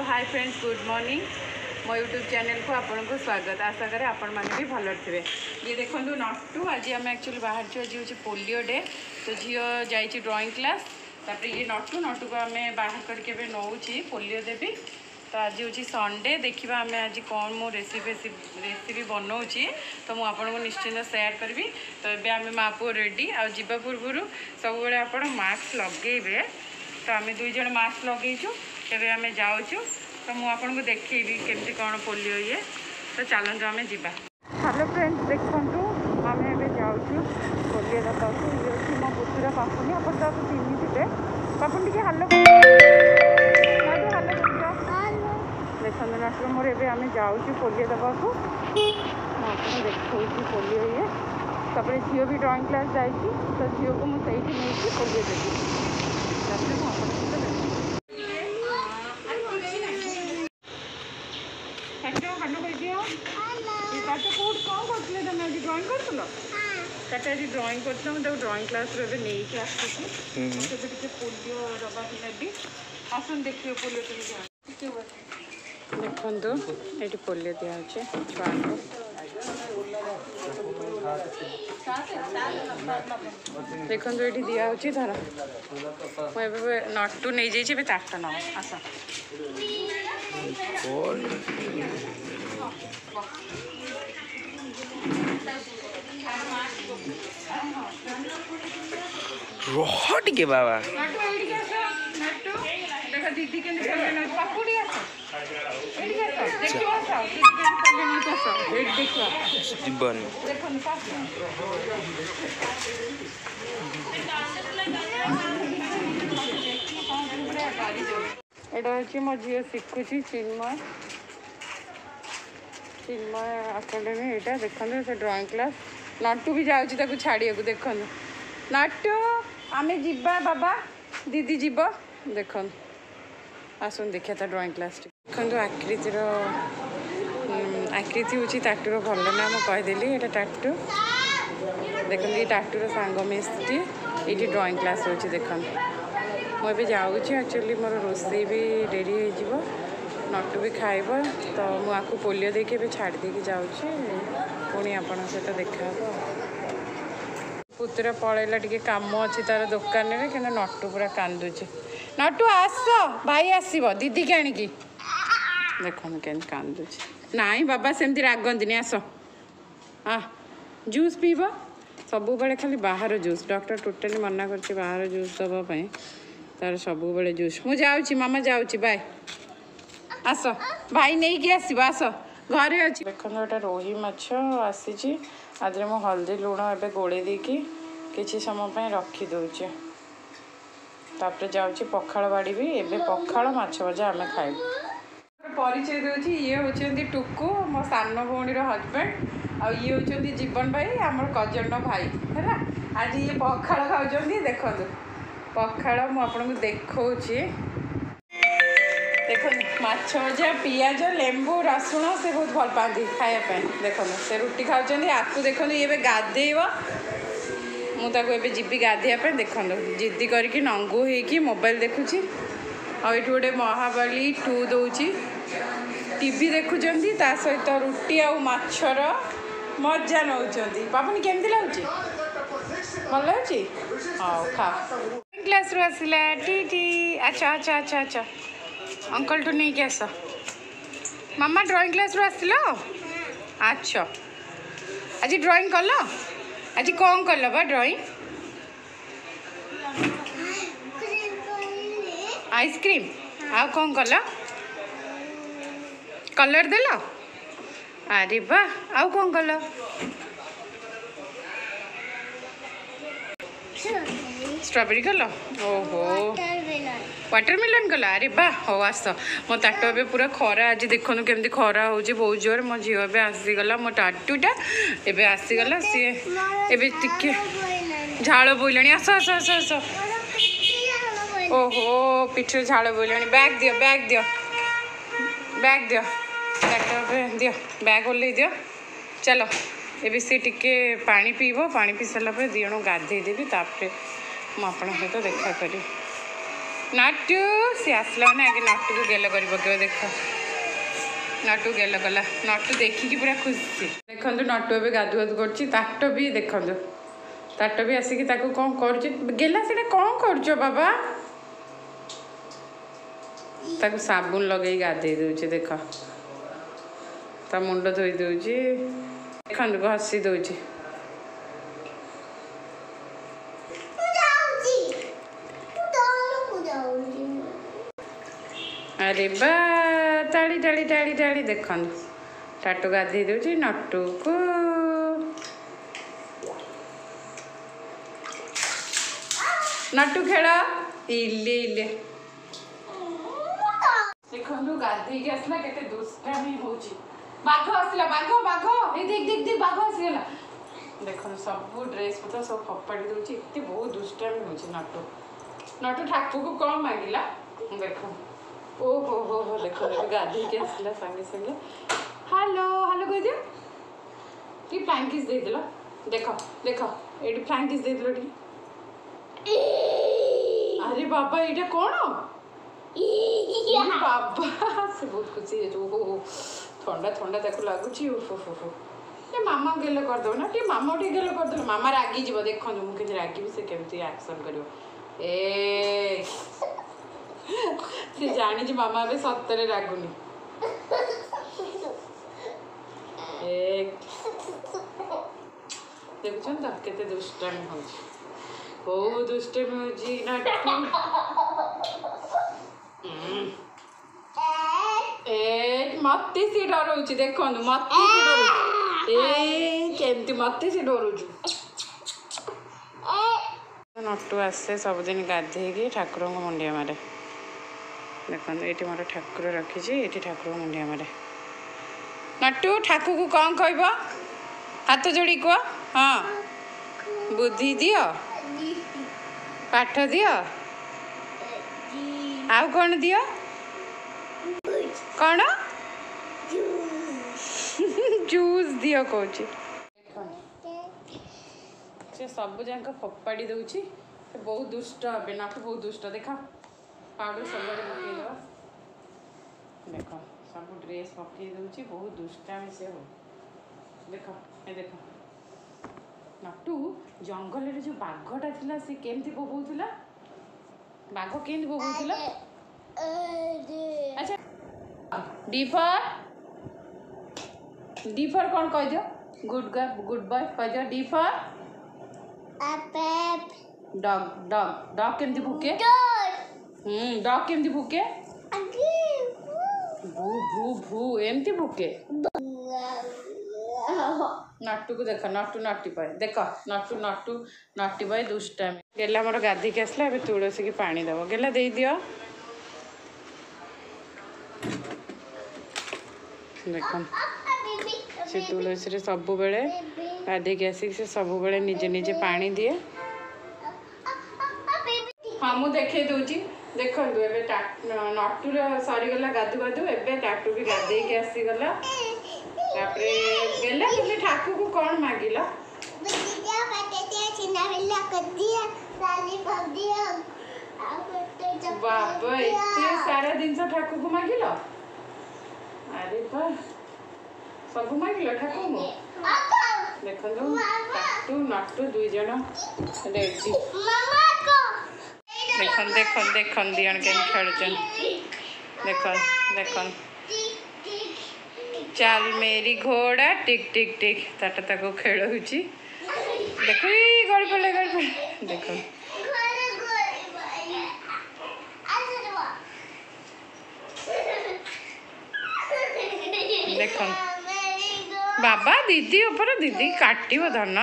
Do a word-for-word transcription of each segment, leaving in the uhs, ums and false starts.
हाय friends, good morning. मो YouTube channel को आपन को स्वागत। आशा करे आपण मैंने भी भल थे। ये देखो नटू आज आम एक्चुअली बाहर आज हूँ पोलियो डे। तो झील जाइए ड्राइंग क्लास। तापर ये नटू नटू को आम बाहर करके नौ पोलियो देवी। तो आज हूँ संडे। देखा आम आज कौन मो रेसिपी रेसिपी बनाऊँगी तो मुझे आपको निश्चिंत सेयार करी। तो ये आम माँ पुओ रेडी आ जावा पूर्व सब आप मास्क लगे। तो आम दुईज मास्क लगेचु। तेरे आम जाऊँ तो मुझे आपको देखी केमती कौन पोलियो ये। तो चलते आम जा। हेलो फ्रेंड्स, देखु आम ए जाऊँ पोलियो दबा। ये हूँ मो पुतुरा पापुनी। आप चिन्ही थे पापुन टे हाल देखो नटू मोर ए आम जाऊँ पोलियो दबा को। मुझे देखी पोलियो ये तापर झील भी ड्राइंग क्लास जाइए। तो झील को मुझे नहीं पोलियो देवी। ड्राइंग कर ड्राइंग कर ड्राइंग क्लास नहीं आसती पोलियो दबा नेबी। आसन देखिए पोलियो देखो ये पोलियो दिखाई छुआ को। देखो ये दिखाई धर मुझे नटू नहीं जाइए ताट न आस रह टिके बाबा दीदी के जीवन एटा हूँ मो झी शिखुची चिन्मय चिन्मय एकेडमी। यहाँ देखते से ड्राइंग क्लास नटू भी जाऊँ छाड़िया देखु। नटू आम जा बाबा दीदी जीव देख आसन देखिए था ड्राइंग क्लास। देखो आकृतिर आकृति हूँ टाटूर भल ना मुझे कहीदेली। यहाँ टाटू देखते ये टाटूर सांग मिस्टी ये ड्राइंग क्लास हो देख। मुझे जाऊँ एक्चुअली मोर रोसे भी डेरी हो नटू भी खाइब। तो मुझे पोलियो देके छाड़ देके जाऊँ पुणी आपण सहित देखा। पुतुरा पलैला टे कम अच्छी तार दुकान में कि नटू पूरा कांदुची। नटू आस भाई आसब दीदी के आणिकी देखो के कांदुची। नाई बाबा सेमती रागंती आस हाँ जूस पीब सब बेले खाली बाहर जूस। डॉक्टर टोटाली मना कर बाहर जूस दवाई तार सब बेले जूस। मुझे जाऊँ मामा जाऊँ बाय आस भाई नहीं कि आसब आस घरे अच्छी। देखो गोटे रोही माछ आसी आज मु हल्दी लुण ए गोले देकी किसी समय रखी दूचे। तापर जाऊँ पखाड़ बाड़ी भी एबे पखाड़ माछ भजा आम खाइब। परिचय दूसरी ये हूँ टुकु मो सान भौणी हजबैंड आ ये हूँ जीवन भाई आम कजन भाई है। आज ये पखाड़ खाऊँ देखो पखाड़ मुझे देखी। देखो माछ भजा पियाज लेंबू रसुण से बहुत भल पाती खायापी। देखो से रुटी खाऊँ आपको देखो ये गाधेब मुझे जीवी गाधेवाई। देखो जिद्दी करके नंगू हो मोबाइल देखुची और ये गोटे महाबली टू दूची टीवी देखुं ता सहित रुटी आ माछर मजा नौ। पापन केमती लगुच भल लगुच हाँ खा। क्लास रू आसला टी टी अच्छा अच्छा अच्छा अच्छा अंकल टू नहीं आस मामा ड्राइंग क्लास रू आसल। अच्छा आज ड्राइंग कल आज कौन कल बा ड्राइंग आइसक्रीम आ कौन कल कलर देल। अरे वाह आउ कौन कल स्ट्रॉबेरी कल ओहो वाटरमेलन कल। अरे वाह हो आस मो ताट ए पूरा खरा आज देखो केमती खरा हो बहुत जोर। मो झील ए आसीगला मो टाटूटा एबे आसीगला सी एबे टिके झाड़ बोला आस आस आस आस ओहो पिठे झाड़ बोला। बैग दियो बैग दियो बैग दियो टाट दियो बैग ओल्लै दियो। चलो एबे सी टिके पानी पीब पानी पी सारा दिजण गाधे देवी तापर मुझे सहित देखा करी। नाटू सी आसला ना आगे नाटू को गेल कर पकेव देख नाटू गेल कला नाटू देखिकी पूरा खुशी देखु नाटू ए गाधु गाधु कर भी देखु ताट भी आसिक कौन करा से कौन कर बाबा ताकू साबुन लगे गाधे दौचे देख ता मुंड धोई दौची देखु घसी दौची अरे बा टाड़ी टाड़ी टाड़ी टाड़ी देख टाटू गाधे दौची नटू को नटू खेल इले इले देखु गाधे आसला के दुष्टामी हो बाघ आसला बाघ बाघ ए देख देख देख बाघ आसीगला देख सब ड्रेस पत्र सब फपाड़ी दूची एत बहुत दुष्टामी हो नटू नटू ठाकू को कौन मांगला देख ओ हो हो हो देख गाधे के आसला संगे संगे हेलो हेलो कह दियो टी फ्लाइंग किस दे दिला देख देख ये फ्लाइंग किस दे दिला टी अरे बाबा ये कौन बाबा से बहुत खुशी है ठंडा ठंडा ताको लगुच मामा गेल करदेव ना टे मामा टे गेल करदे मामा रागी जीव देखो मुझे रागी से केमती एक्शन कर ए सी जानी मामा अबे सतरे रागुनी देखुन तो केते दुष्टामी हो बहुत दुष्टामी हो ए मत सी डर देखो मत डर ए केमती मत सी डर नटू आसे सबुदिन गाधे ठाकुर को मुंडिया मारे देखो ये मोर ठाकुर रखी ये ठाकुर मुंडिया मारे नटू ठाकुर को कौन कह हाथ जोड़ी कह हाँ बुद्धि दियो पाठ दियो आउ कौन दियो कौन जूस दियो कौच से सब जाक फपाड़ी दूची बहुत दुष्ट हे नाटू बहुत दुष्ट देखा पाउडर सब पकईद देख सब ड्रेस पकई दूची बहुत दुष्टामी से हो देख ए देख नाटू जंगल रे जो बाघटा थिला से केमती बोबौथिला बाघ केमती बोबौथिला अच्छा डी फॉर डी फॉर कौन कह दियो गुड गर्ल गुड बॉय कह दियो D for dog dog dog केमती भूके हम्म डॉग केमती भूके भू भू भू एमती भूके नाटू को देख नाटू नाटी पाए देख नाटू नाटू नाटी पाए दुष्टामी गेला मोर गाधी के आसला ए तुलसी की पानी दब गेला दे दियो देख से तुलसी रे सब बेले गाधी के आसिक से सब बेले निजे निजे पानी दिए हाँ मुझे देखे दूची देखु ए नटूर सरीगला गाधु गाधु एवं टाटू भी गाधे के आसीगला गेला तुम ठाकू को कौन मांगिला बाबा एते सारा दिन ठाकू को मांगिल अरे बा सब मांगिल ठाकू को देखो टाटू नटू दुई जन रेडी देखन देखन देखन दियन के खेलचन देखन देखन चल मेरी घोड़ा टिक टिक टिक ताटा ताको खेल होची देखो ई गड़ पड़े गड़ पड़े देखो देखन बाबा दीदी ऊपर दीदी काटिबो धन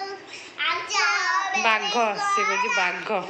बाघ से कहछि बाघ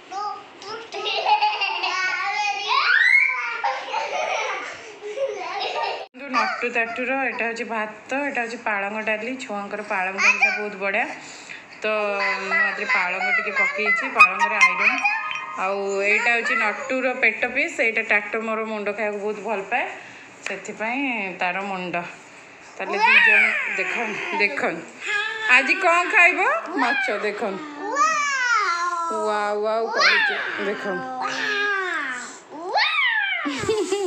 नटू ताटूर यहाँ हूँ भात यहाँ हूँ पालंग डाली छुआंकर पालंग डाली बहुत बढ़िया तो मुझे पालंग टी पकई पालंग आईरन आईटा हूँ नटूर पेट पीस यहाँ टाटू मोर मुंड खाया बहुत भल पाए से तार मुंड ताले दी जन देख देख आज कौन खाइब माछ देख वाओ वाओ कह देख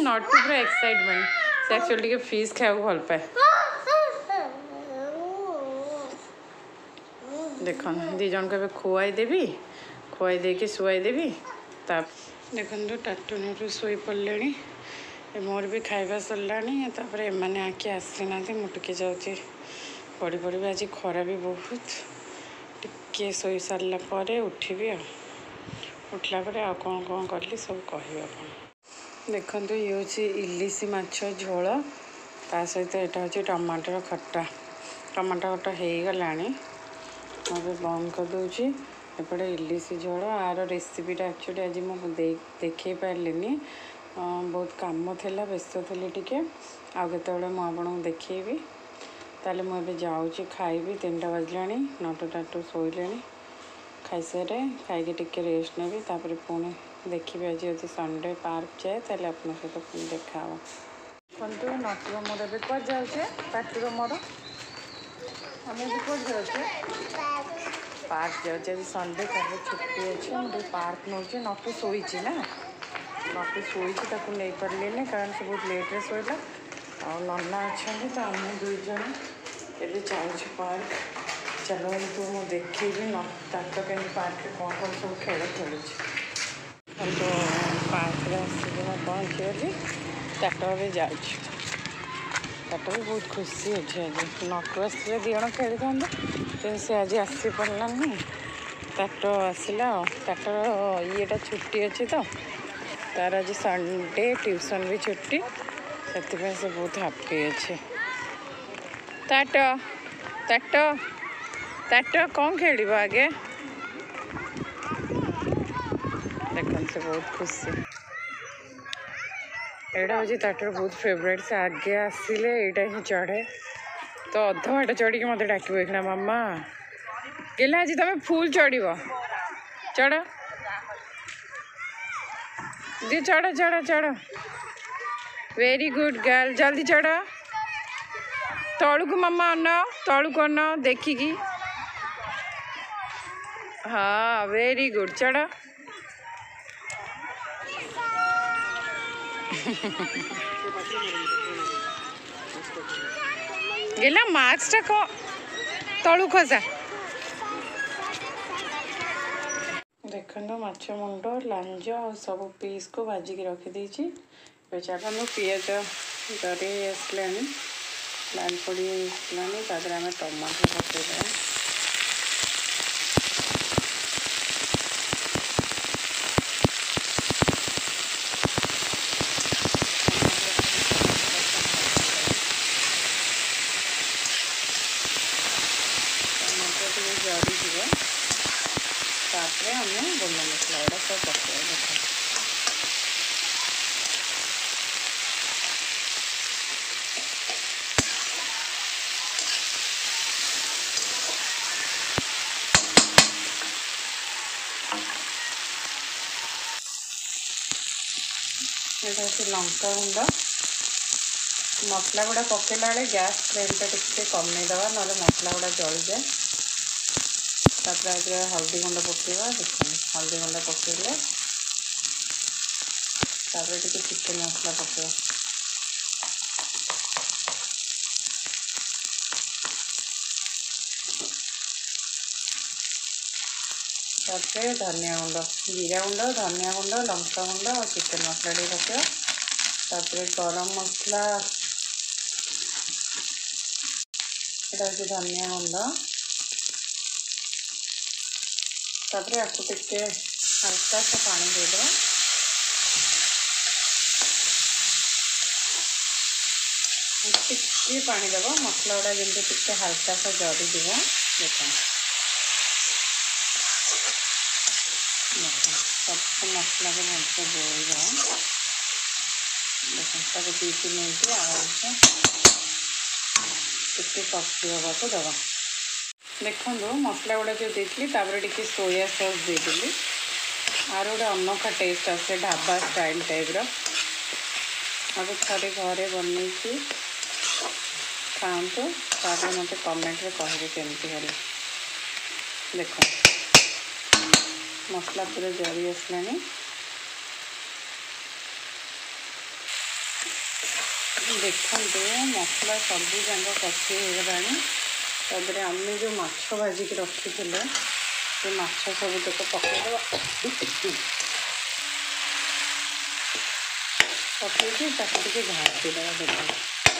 नटू पूरा एक्साइटमेंट से एक्चुअली टिके फिश खाया भल पाए देख दी जन को खुआई देवी खुआई देकी शुआई देवी ता देखो टाटू नाटू शोई पड़े मोर भी खाଇବା सरलानी तापर एमाने आके आसी ना मुटके जाऊँगी पड़ी पड़ी आज खरा भी बहुत टिके शोई सारा पर उठबी आ उठला पर आ कौन कौन कली सब कह देखु ये हूँ इलिश माछ झोल ता सहित यहाँ हूँ टमाटर खट्टा टमाटर खट्टा हो गला मैं बंद कर दूची एपटे इलिश झोल आर रेसिपीटा एक्चुअली आज मुझे देखे पारे बहुत कम थिला व्यस्त थी टिके आते मुझे देखी ताले मुझे जाऊँगी खाइबी तीन टा बजला नटू टाटू शोले खाई सारे खाई टिके रेस्ट नेबी तापर पुणी देखी आज यदि संडे पार्क जाए ताले अपन सहित पुणी देखा देखो नटूर मोर ए कौन जाऊे टाटूर मोर आम कौन जाऊे पार्क जाऊे संडे कल छुट्टी अच्छे मुझे पार्क नौ नटू शोई ना नटू शोई नहीं पारे कारण से बहुत लेट्रे शोला आ नना अच्छा तो आम दुईज ये जाऊँ पार्क चलो तो मुझे देखी न टाट के पार्क कौन कौन सब खेल खेलुँ तो पार्क आसिक पहुँची गली टाट भी जाऊँ टाट भी बहुत खुशी अच्छे आज नटू आसते दिजन खेली था से आज आसी पारानी टाट आसला टाटर येटा छुट्टी अच्छी तो तार आज संडे ट्यूशन भी छुट्टी से से बहुत हैप्पी अच्छे टाट टाट टाट कौन खेल आगे देखते से बहुत खुशी यहाँ हूँ टाटर बहुत फेवरेट से आगे आसिले यहाँ ही चढ़े तो अध बाट चढ़ के मत डाक मामा कहले आज तुम फुल चढ़ चढ़ दी चढ़ चढ़ चढ़ वेरी गुड गर्ल जल्दी चढ़ तलू को मामा अन तलू को अन देखिकी हाँ वेरी गुड चढ़ गेला मार्क्स टा को तलू खसा देखो माछ मुंड लांज और सब पीस को भाजिकी रखी चलो पिज डरे आसला लाल पड़ी आसलानी तादर आम टमाटर पकईदेवा टमाटर जरी तापर आम गुंड मसला गुड़ा सब पकड़ा देखो यहाँ हूँ लंका गुंड मसला गुड़ा पकेला बेले गैस फ्लेमटा टिके कमेदवा ना मसला गुड़ा जली जाए तापर आज हल्दी गुंड पकेवा देखो हल्दी गुंड पकेले तापर टिके चिकेन मसला पकेवा तापर धनिया गुंड जीरा गुंड धनिया गुंड लंका गुंड और चिकेन मसला टे पकेवा तापर गरम मसला यहाँ हूँ धनिया गुंड तापर आपको टिके हल्का सा पानी देदेवा टिके पानी देव मसला गुड़ा जमी टिके हल्का सा जरी दिव देखो सब मसला को भलसे गोल देखो दी तीन मिनट आराम से टिके कषी हवा को दवा देखो मसला गुड़ा जो देती टे सोया सॉस देदेली आर गोटे अनोखा टेस्ट आसे ढाबा स्टाइल टाइप रे थे घरे बन खातु तापर मत कमेंट रे कहे केमती है देखो मसला पूरा जरी आसलानी देखते मसला सबू जाक कषि होगलानी तादरे आम जो माछ भाजिक रखी थे से माछ सब तक पकईद पकईकि ताकि घाटीदेवा देखा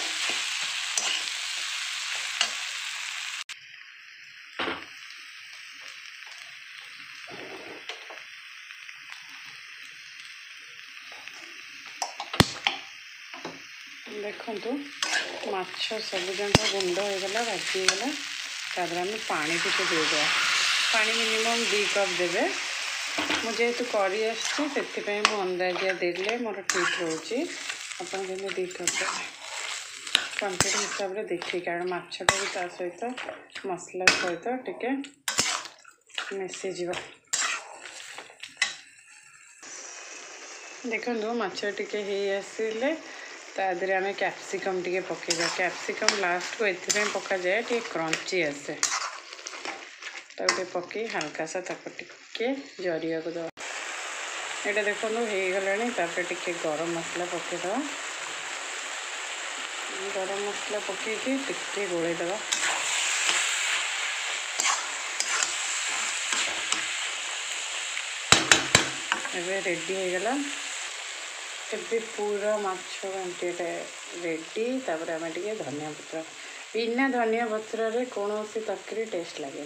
देखु माछ सब जाक गुंड होगला भाजीगला तापर आम पानी टिके देदेवा पानी मिनिमम दी कप देवे मुझे करी आसपाई अंदाजिया देले मोर ठीक रोचे आप दी कप देवे क्वांटिटी हिसाब से देखिए कारण माछटा भी ता सहित मसला सहित टिके मिसीज देखो माछ टिके हो आसिले तादरे आम कैप्सिकम टिके पकेजा कैप्सिकम लास्ट को ये पका जाए टे क्रंची आसे तो पकई हल्का सा टिके जरिया को दवा यहाँ देखो हो गला टिके गरम मसला पकईदवा गरम मसला पकईकि टिके गोलैदवा एबे रेडी हो गला एबे पूरा माछ घंटीटा रेडी तापर आम टे धनिया पत्र बिना धनिया पत्र रे कौन सी तरकारी टेस्ट लगे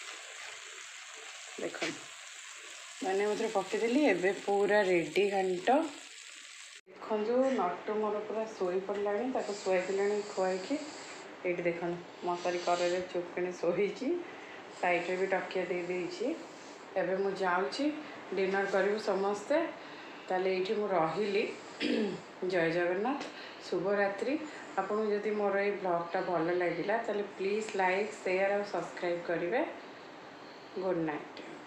देख धनिया पत्र पकईदेली एबे पूरा रेडी घंट देखु नटू मोर पूरा शोई पड़ा शुआई खुआई ये देख मशारी कर चुपिणी शोई साइड भी टकिया दे देछि एबे मु जाऊँगी डिनर करूँ समस्ते ताले ये मु रही जय जगन्नाथ शुभ रात्रि आपको जदि मोर ये ब्लॉगटा भल लगे ताले प्लीज लाइक शेयर और सब्सक्राइब करेंगे गुड नाइट।